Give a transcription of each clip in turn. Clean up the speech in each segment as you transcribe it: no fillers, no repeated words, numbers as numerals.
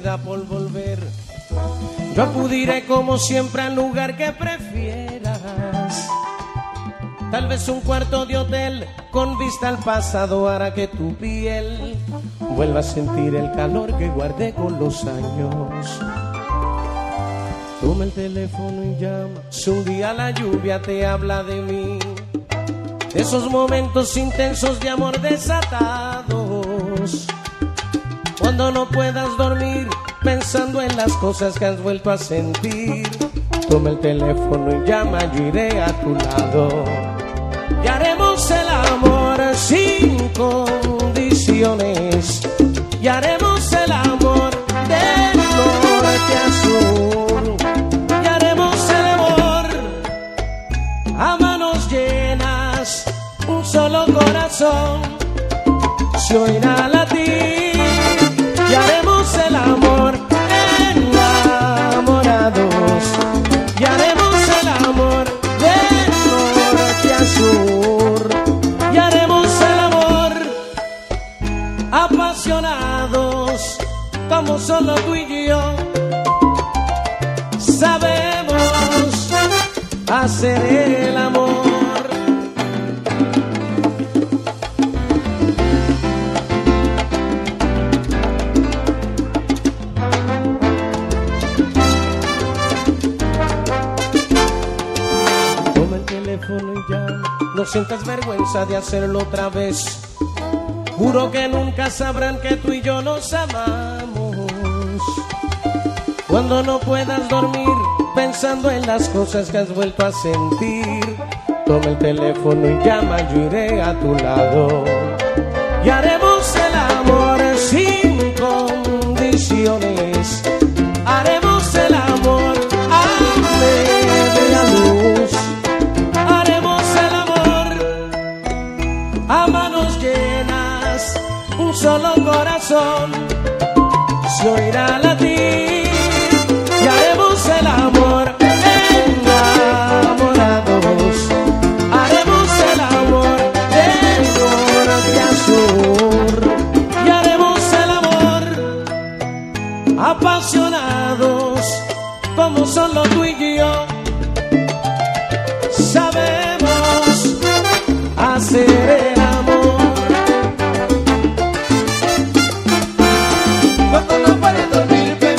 está por volver. Yo acudiré como siempre al lugar que prefieras. Tal vez un cuarto de hotel con vista al pasado hará que tu piel vuelva a sentir el calor que guardé con los años. Toma el teléfono y llama. Si un día la lluvia te habla de mí, de esos momentos intensos de amor desatados, cuando no puedas dormir pensando en las cosas que has vuelto a sentir, toma el teléfono y llama, yo iré a tu lado. Y haremos el amor sin condiciones, y haremos el amor del norte a sur, y haremos el amor a manos llenas, un solo corazón se oirá latir. Y haremos el amor enamorados, y haremos el amor de norte a sur, y haremos el amor apasionados, como solo tú y yo sabemos hacer el amor. No sientas vergüenza de hacerlo otra vez. Juro que nunca sabrán que tú y yo nos amamos. Cuando no puedas dormir pensando en las cosas que has vuelto a sentir, toma el teléfono y llama, yo iré a tu lado. Y haremos el amor sin condiciones, haremos el amor a media luz, a manos llenas, un solo corazón se oirá latir. Y haremos el amor enamorados, haremos el amor de norte a sur, y haremos el amor apasionados, como solo tú y yo sabemos hacer. Cuando no puedes dormir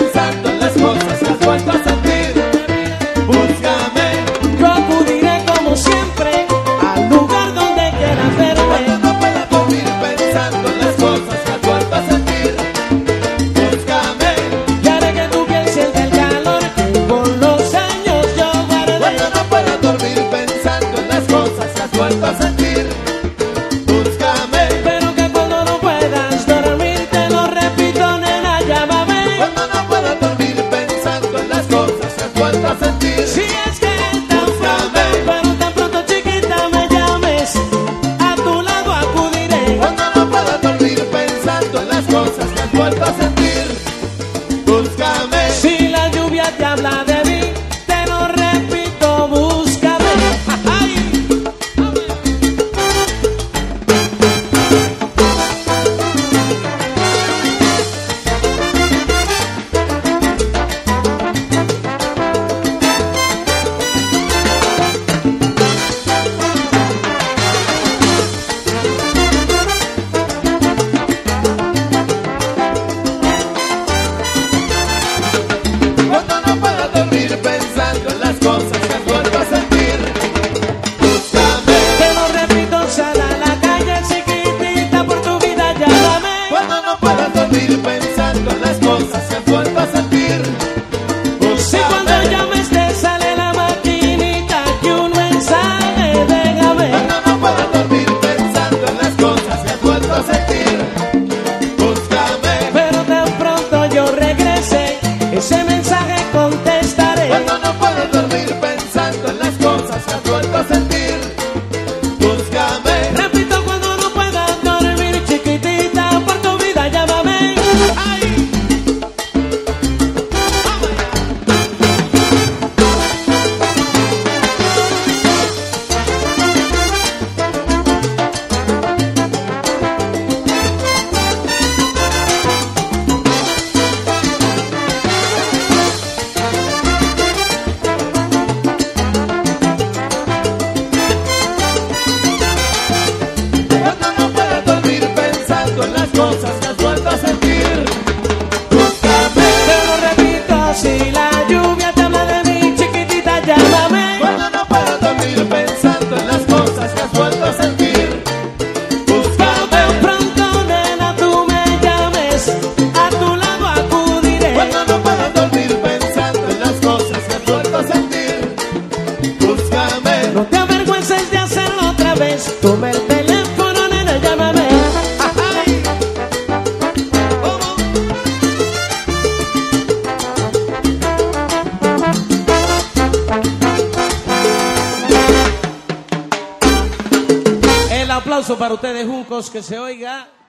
aplauso para ustedes, Juncos, que se oiga.